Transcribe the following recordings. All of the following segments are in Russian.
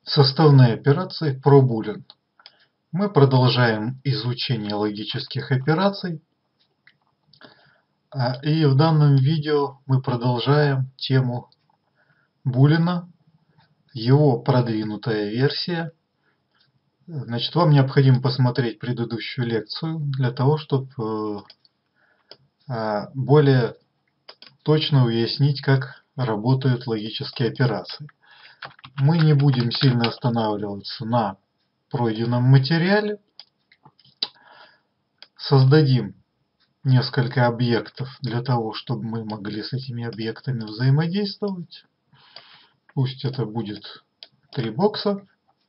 Составные операции ProBoolean. Мы продолжаем изучение логических операций. И в данном видео мы продолжаем тему Булена, его продвинутая версия. Значит, вам необходимо посмотреть предыдущую лекцию для того, чтобы более точно уяснить, как работают логические операции. Мы не будем сильно останавливаться на пройденном материале. Создадим несколько объектов для того, чтобы мы могли с этими объектами взаимодействовать. Пусть это будет 3 бокса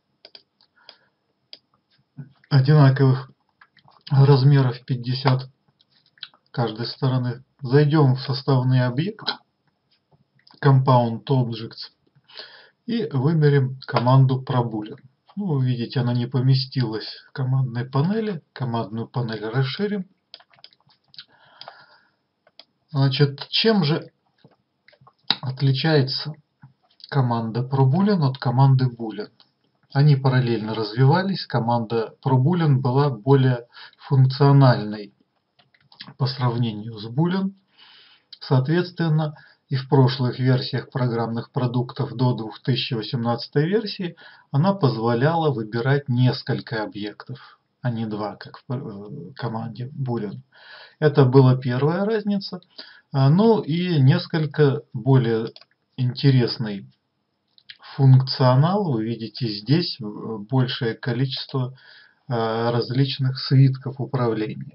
одинаковых размеров 50 каждой стороны. Зайдем в составные объекты Compound Objects и выберем команду ProBoolean. Вы видите, она не поместилась в командной панели. Командную панель расширим. Значит, чем же отличается команда ProBoolean от команды Boolean? Они параллельно развивались. Команда ProBoolean была более функциональной по сравнению с Boolean. Соответственно, и в прошлых версиях программных продуктов до 2018 версии она позволяла выбирать несколько объектов, а не 2, как в команде Boolean. Это была первая разница. Ну и несколько более интересный функционал. Вы видите здесь большее количество различных свитков управления.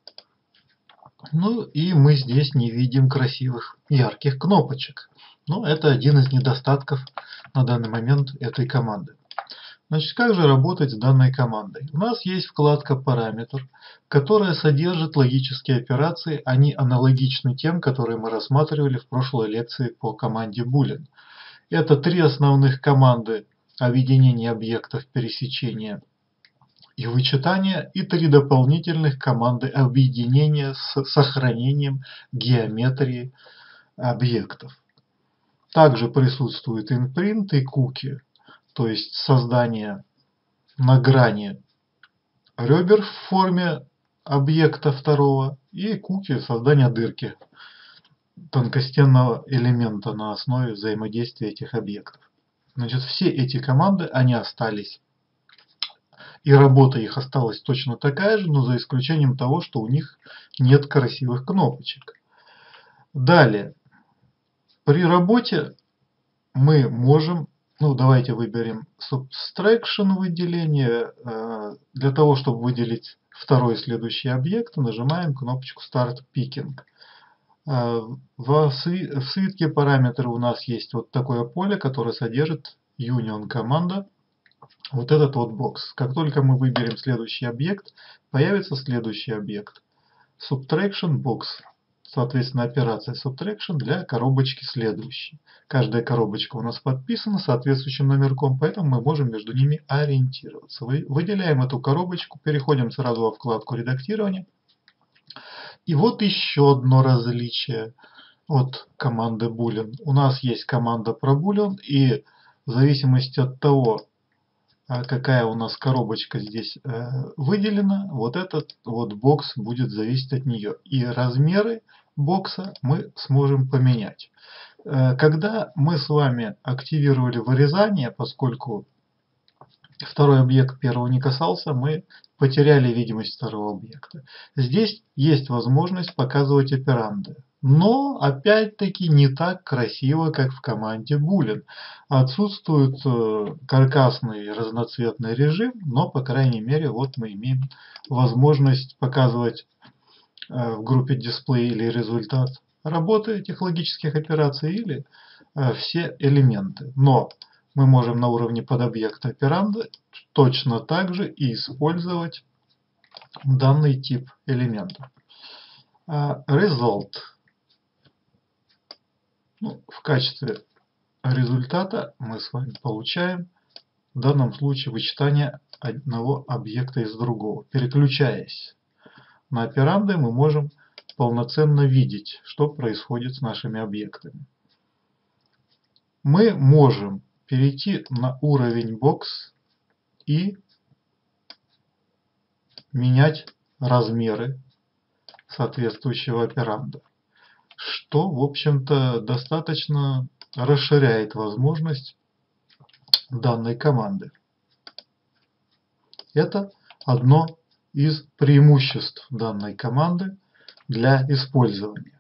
Ну и мы здесь не видим красивых ярких кнопочек. Но это один из недостатков на данный момент этой команды. Значит, как же работать с данной командой? У нас есть вкладка «Параметр», которая содержит логические операции. Они аналогичны тем, которые мы рассматривали в прошлой лекции по команде Boolean. Это 3 основных команды объединения объектов, пересечения и вычитания, и 3 дополнительных команды объединения с сохранением геометрии объектов. Также присутствует inprint и cookie, то есть создание на грани ребер в форме объекта второго, и cookie создание дырки, тонкостенного элемента на основе взаимодействия этих объектов. Значит, все эти команды, они остались. И работа их осталась точно такая же, но за исключением того, что у них нет красивых кнопочек. Далее, при работе мы можем, давайте выберем Subtraction выделение. Для того, чтобы выделить второй следующий объект, нажимаем кнопочку Start Picking. В свитке параметры у нас есть вот такое поле, которое содержит Union команда. Вот этот вот бокс. Как только мы выберем следующий объект, появится следующий объект. Subtraction Box. Соответственно, операция Subtraction для коробочки следующей. Каждая коробочка у нас подписана соответствующим номерком, поэтому мы можем между ними ориентироваться. Выделяем эту коробочку, переходим сразу во вкладку редактирования. И вот еще одно различие от команды Boolean. У нас есть команда ProBoolean, и в зависимости от того, какая у нас коробочка здесь выделена, вот этот вот бокс будет зависеть от нее. И размеры бокса мы сможем поменять. Когда мы с вами активировали вырезание, поскольку второй объект первого не касался, мы потеряли видимость второго объекта. Здесь есть возможность показывать операнды. Но, опять-таки, не так красиво, как в команде Boolean. Отсутствует каркасный разноцветный режим, но, по крайней мере, вот мы имеем возможность показывать в группе дисплей или результат работы этих логических операций, или все элементы. Но мы можем на уровне подобъекта операнды точно так же и использовать данный тип элемента. Result. В качестве результата мы с вами получаем в данном случае вычитание одного объекта из другого. Переключаясь на операнды, мы можем полноценно видеть, что происходит с нашими объектами. Мы можем перейти на уровень box и менять размеры соответствующего операнда, что, в общем-то, достаточно расширяет возможность данной команды. Это одно из преимуществ данной команды для использования.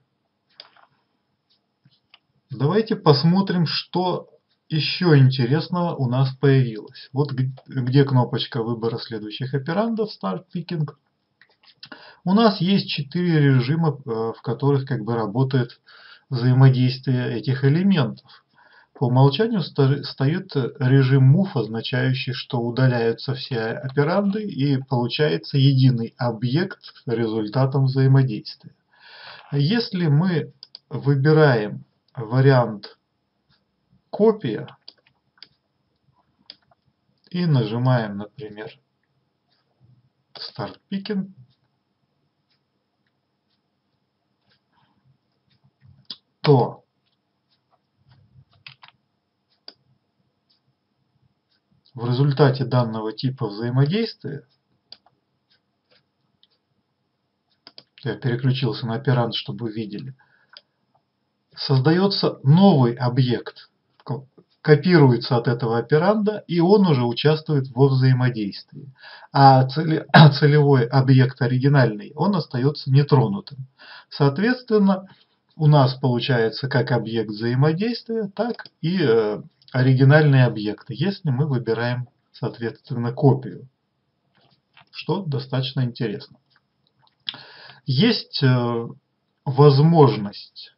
Давайте посмотрим, что еще интересного у нас появилось. Вот где кнопочка выбора следующих операндов Start Picking. У нас есть 4 режима, в которых работает взаимодействие этих элементов. По умолчанию стоит режим Move, означающий, что удаляются все операнды и получается единый объект результатом взаимодействия. Если мы выбираем вариант копия и нажимаем, например, Start Picking, то в результате данного типа взаимодействия, я переключился на операнд, чтобы вы видели, создается новый объект, копируется от этого операнда, и он уже участвует во взаимодействии. А целевой объект оригинальный, он остается нетронутым. Соответственно, у нас получается как объект взаимодействия, так и оригинальные объекты, если мы выбираем, соответственно, копию, что достаточно интересно. Есть возможность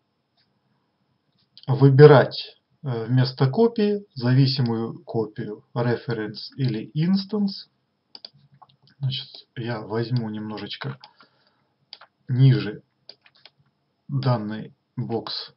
выбирать вместо копии зависимую копию, reference или instance. Значит, я возьму немножечко ниже данный бокс,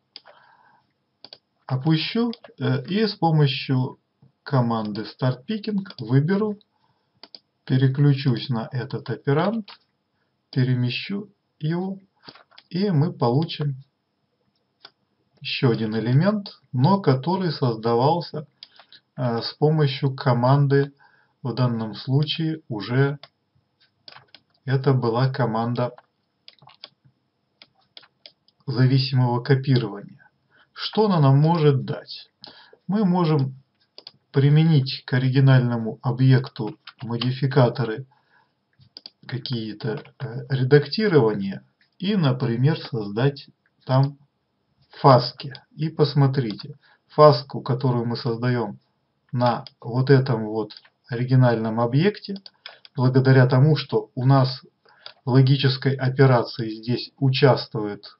опущу и с помощью команды Start Picking выберу, переключусь на этот операнд, перемещу его, и мы получим еще один элемент, но который создавался с помощью команды, в данном случае уже это была команда зависимого копирования. Что она нам может дать? Мы можем применить к оригинальному объекту модификаторы какие-то редактирования и, например, создать там фаски. И посмотрите, фаску, которую мы создаем на вот этом вот оригинальном объекте, благодаря тому, что у нас в логической операции здесь участвует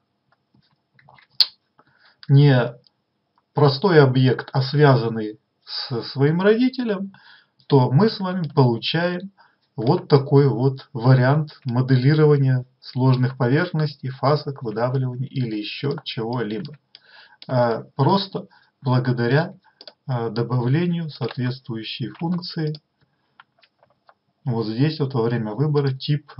не простой объект, а связанный со своим родителем, то мы с вами получаем вот такой вот вариант моделирования сложных поверхностей, фасок, выдавливания или еще чего-либо. Просто благодаря добавлению соответствующей функции вот здесь вот во время выбора тип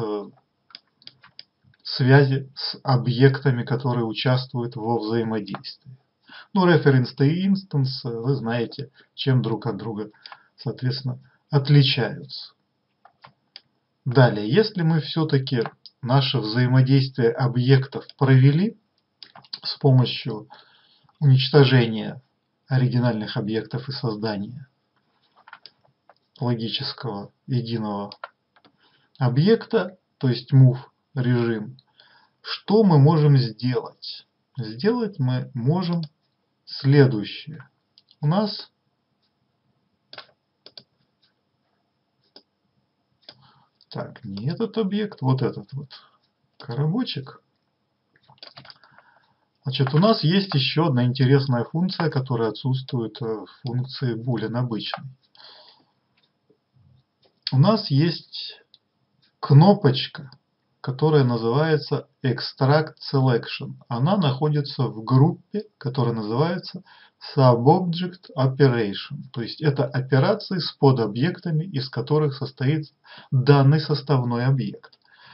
связи с объектами, которые участвуют во взаимодействии. Ну, reference и instance, вы знаете, чем друг от друга, соответственно, отличаются. Далее, если мы все-таки наше взаимодействие объектов провели с помощью уничтожения оригинальных объектов и создания логического единого объекта, то есть move режим, что мы можем сделать? Сделать мы можем следующее. У нас так, не этот объект, вот этот вот коробочек. Значит, у нас есть еще одна интересная функция, которая отсутствует в функции boolean обычной. У нас есть кнопочка, которая называется Extract Selection. Она находится в группе, которая называется Subobject Operation. То есть это операции с подобъектами, из которых состоит данный составной объект.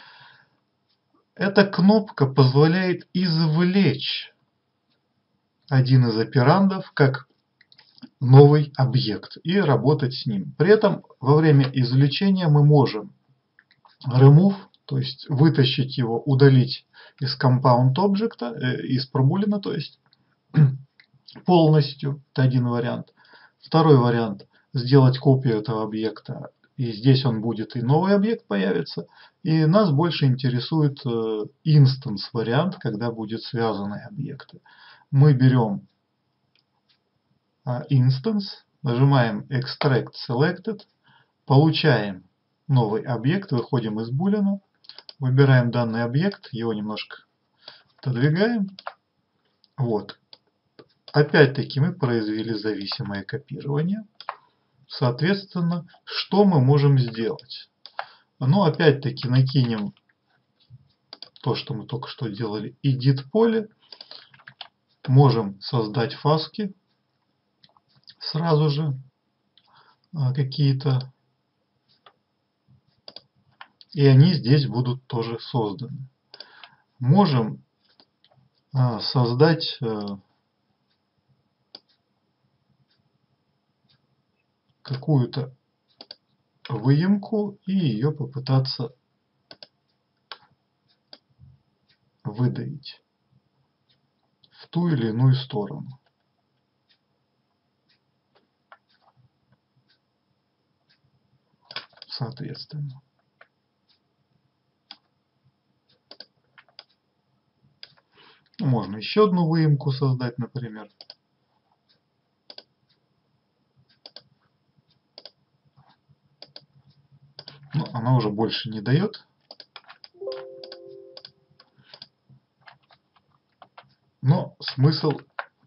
Эта кнопка позволяет извлечь один из операндов как новый объект и работать с ним. При этом во время извлечения мы можем remove, то есть вытащить его, удалить из compound объекта, из пробулина, то есть полностью. Это один вариант. Второй вариант — сделать копию этого объекта. И здесь он будет, и новый объект появится. И нас больше интересует инстанс вариант, когда будет связанные объекты. Мы берем instance, нажимаем Extract Selected, получаем новый объект, выходим из булина, выбираем данный объект, его немножко отодвигаем. Вот. Опять-таки мы произвели зависимое копирование. Соответственно, что мы можем сделать? Ну, опять-таки накинем то, что мы только что делали, edit поле. Можем создать фаски сразу же какие-то. И они здесь будут тоже созданы. Можем создать какую-то выемку и ее попытаться выдавить в ту или иную сторону. Соответственно. Можно еще одну выемку создать, например. Но она уже больше не дает. Но смысл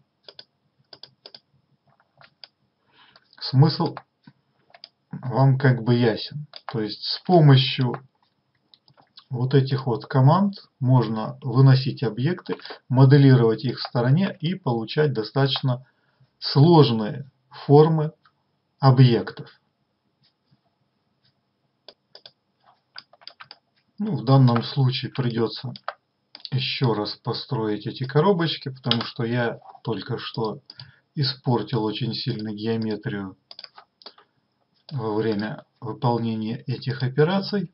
вам как бы ясен. То есть с помощью вот этих вот команд можно выносить объекты, моделировать их в стороне и получать достаточно сложные формы объектов. Ну, в данном случае придется еще раз построить эти коробочки, потому что я только что испортил очень сильно геометрию во время выполнения этих операций.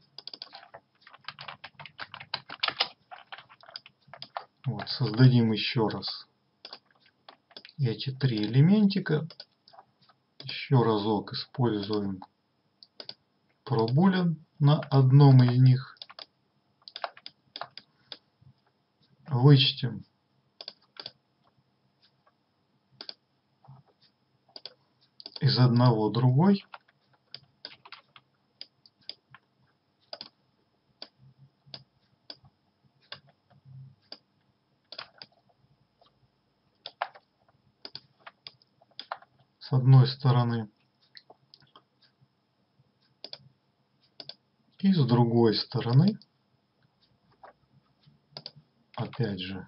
Вот, создадим еще раз эти три элементика. Еще разок используем пробулин на одном из них. Вычтем из одного другой. С одной стороны и с другой стороны. Опять же.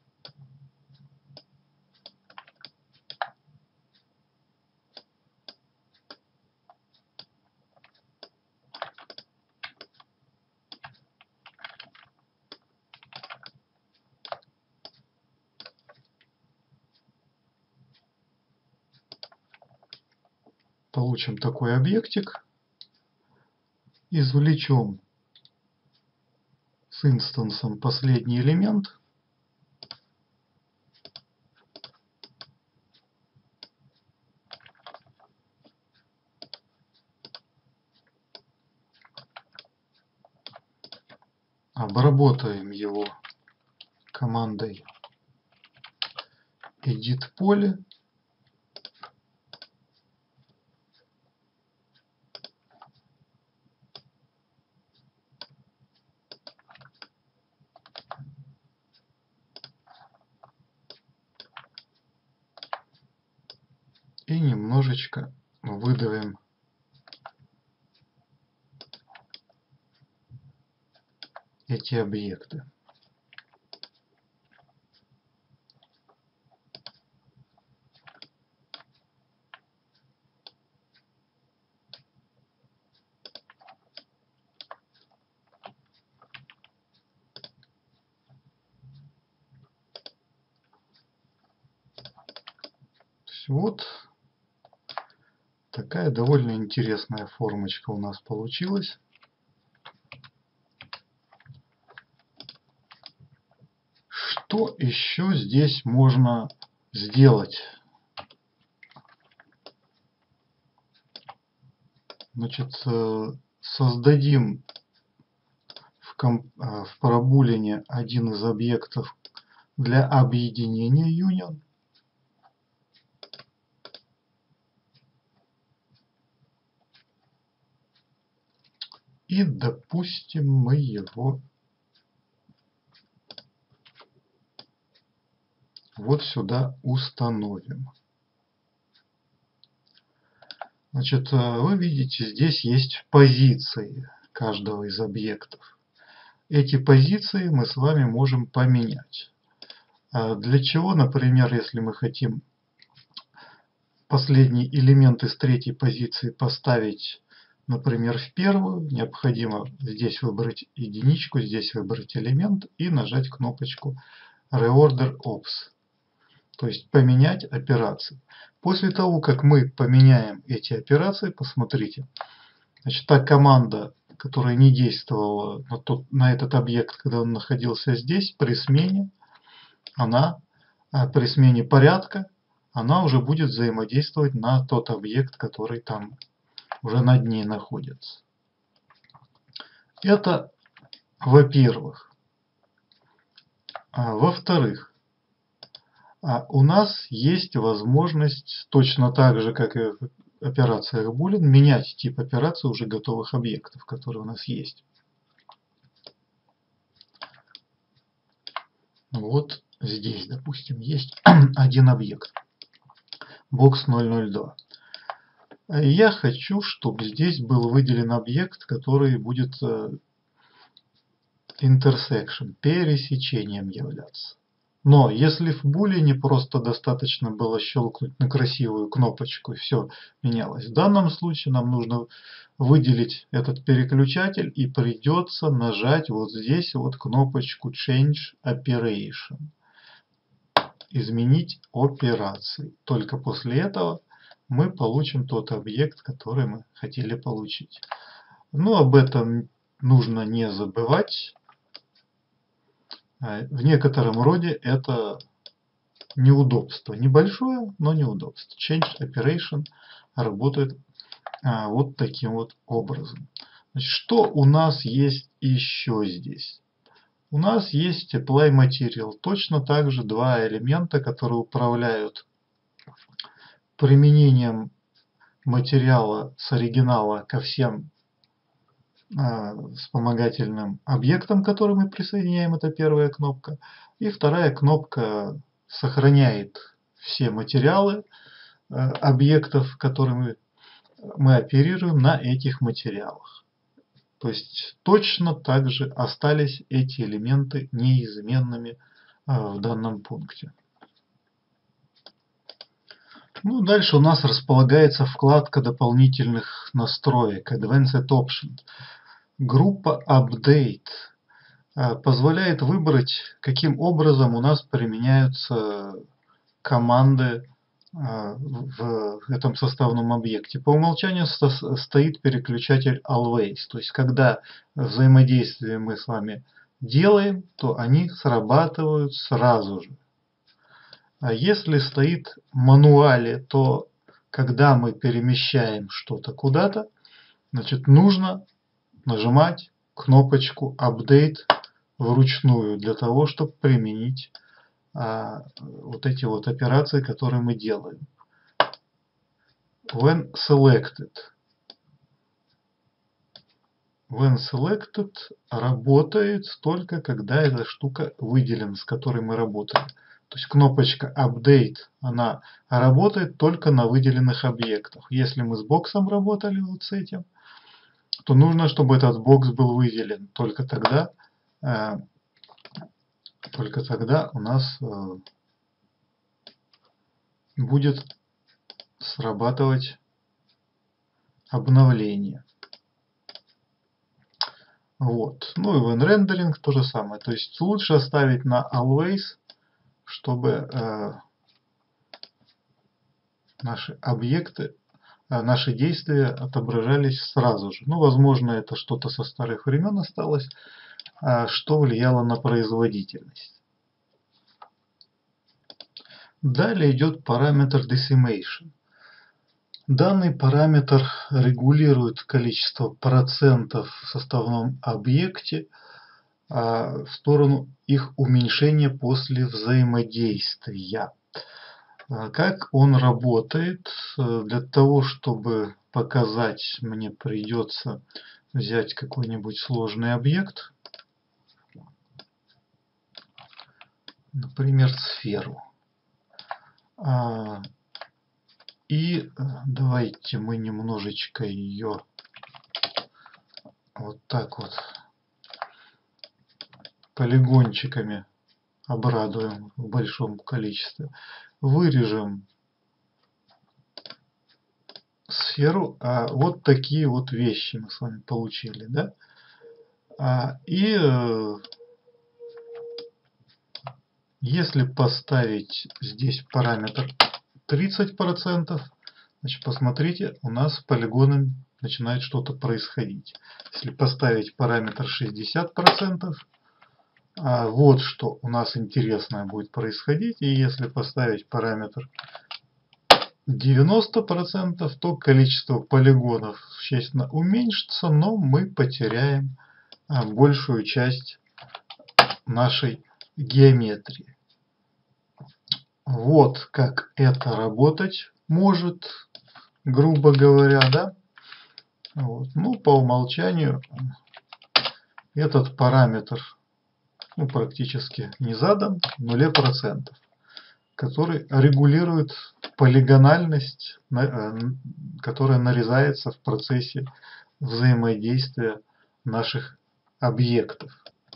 Получим такой объектик. Извлечем с инстансом последний элемент. Обработаем его командой edit поле. И немножечко выдавим эти объекты. Вот Такая довольно интересная формочка у нас получилась. Что еще здесь можно сделать? Значит, создадим в парабулине один из объектов для объединения union. И, допустим, мы его вот сюда установим. Значит, вы видите, здесь есть позиции каждого из объектов. Эти позиции мы с вами можем поменять. Для чего, например, если мы хотим последний элемент из третьей позиции поставить, например, в первую, необходимо здесь выбрать единичку, здесь выбрать элемент и нажать кнопочку Reorder Ops, то есть поменять операции. После того, как мы поменяем эти операции, посмотрите, значит, та команда, которая не действовала на этот объект, когда он находился здесь, при смене порядка, она уже будет взаимодействовать на тот объект, который там уже над ней находится. Это во-первых. Во-вторых, у нас есть возможность, точно так же, как и в операциях Boolean, менять тип операции уже готовых объектов, которые у нас есть. Вот здесь, допустим, есть один объект. Box 002. Я хочу, чтобы здесь был выделен объект, который будет intersection, пересечением являться. Но если в Boolean просто достаточно было щелкнуть на красивую кнопочку и все менялось, в данном случае нам нужно выделить этот переключатель и придется нажать вот здесь вот кнопочку Change Operation. Изменить операции. Только после этого мы получим тот объект, который мы хотели получить. Но об этом нужно не забывать. В некотором роде это неудобство. Небольшое, но неудобство. Change Operation работает вот таким вот образом. Значит, что у нас есть еще здесь? У нас есть Apply Material. Точно так же два элемента, которые управляют применением материала с оригинала ко всем вспомогательным объектам, к которым мы присоединяем. Это первая кнопка. И вторая кнопка сохраняет все материалы объектов, которыми мы оперируем на этих материалах. То есть точно так же остались эти элементы неизменными в данном пункте. Ну, дальше у нас располагается вкладка дополнительных настроек Advanced Options. Группа Update позволяет выбрать, каким образом у нас применяются команды в этом составном объекте. По умолчанию стоит переключатель Always. То есть, когда взаимодействие мы с вами делаем, то они срабатывают сразу же. А если стоит мануале, то когда мы перемещаем что-то куда-то, значит, нужно нажимать кнопочку Update вручную для того, чтобы применить вот эти вот операции, которые мы делаем. When selected. When selected работает только когда эта штука выделена, с которой мы работаем. То есть кнопочка Update, она работает только на выделенных объектах. Если мы с боксом работали вот с этим, то нужно, чтобы этот бокс был выделен. Только тогда у нас будет срабатывать обновление. Вот. Ну и when rendering то же самое. То есть лучше оставить на always, чтобы наши объекты наши действия отображались сразу же. Ну, возможно, это что-то со старых времен осталось, что влияло на производительность. Далее идет параметр decimation. Данный параметр регулирует количество процентов в составном объекте в сторону их уменьшения после взаимодействия. Как он работает? Для того, чтобы показать, мне придется взять какой-нибудь сложный объект, например, сферу. И давайте мы немножечко ее вот так вот полигончиками обрадуем в большом количестве. Вырежем сферу. Вот такие вот вещи мы с вами получили, да? Если поставить здесь параметр 30%, значит, посмотрите, у нас с полигоном начинает что-то происходить. Если поставить параметр 60%, вот что у нас интересное будет происходить. И если поставить параметр 90%, то количество полигонов существенно уменьшится, но мы потеряем большую часть нашей геометрии. Вот как это работать может, грубо говоря, да? Вот. Ну, по умолчанию этот параметр практически не задан, 0%, который регулирует полигональность, которая нарезается в процессе взаимодействия наших объектов.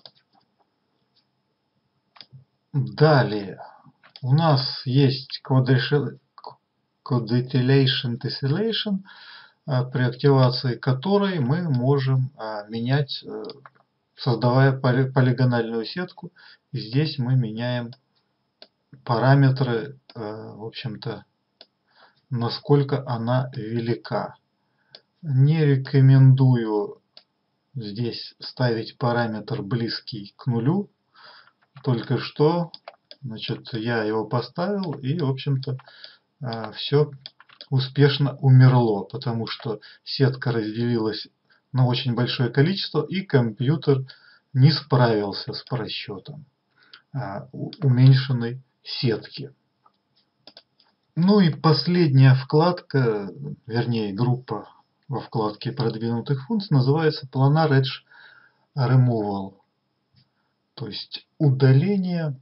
Далее у нас есть Codetellation Tessellation, при активации которой мы можем менять, создавая полигональную сетку. И здесь мы меняем параметры, в общем-то, насколько она велика. Не рекомендую здесь ставить параметр близкий к нулю. Только что, значит, я его поставил, и, в общем-то, все успешно умерло, потому что сетка разделилась на очень большое количество, и компьютер не справился с просчетом уменьшенной сетки. Ну и последняя вкладка, вернее группа во вкладке продвинутых функций называется Planar Edge Removal, то есть удаление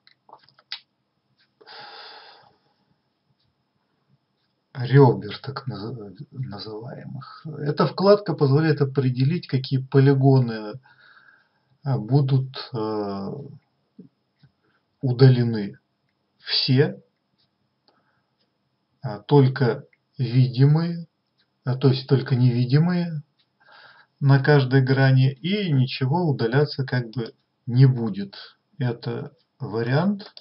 ребер, так называемых. Эта вкладка позволяет определить, какие полигоны будут удалены. Все, только видимые, то есть только невидимые на каждой грани, и ничего удаляться как бы не будет. Это вариант,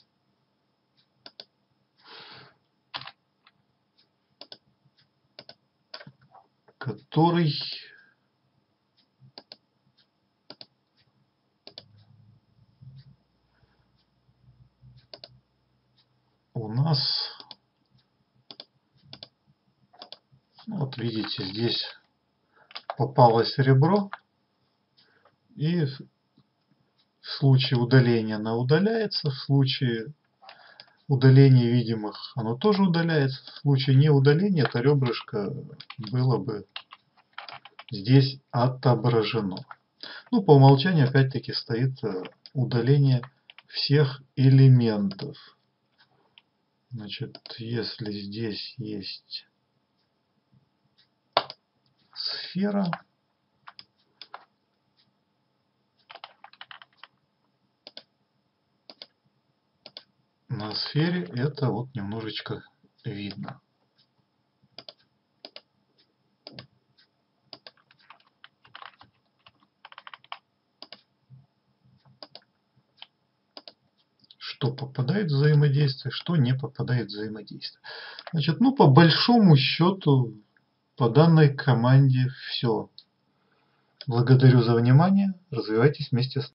который у нас, вот видите, здесь попалось ребро, и в случае удаления она удаляется, в случае удаления видимых оно тоже удаляется, в случае неудаления это ребрышко было бы здесь отображено. Ну, по умолчанию опять-таки стоит удаление всех элементов. Значит, если здесь есть сфера, на сфере это вот немножечко видно. Что попадает в взаимодействие, что не попадает в взаимодействие. Значит, ну, по большому счету, По данной команде все. Благодарю за внимание. Развивайтесь вместе с нами.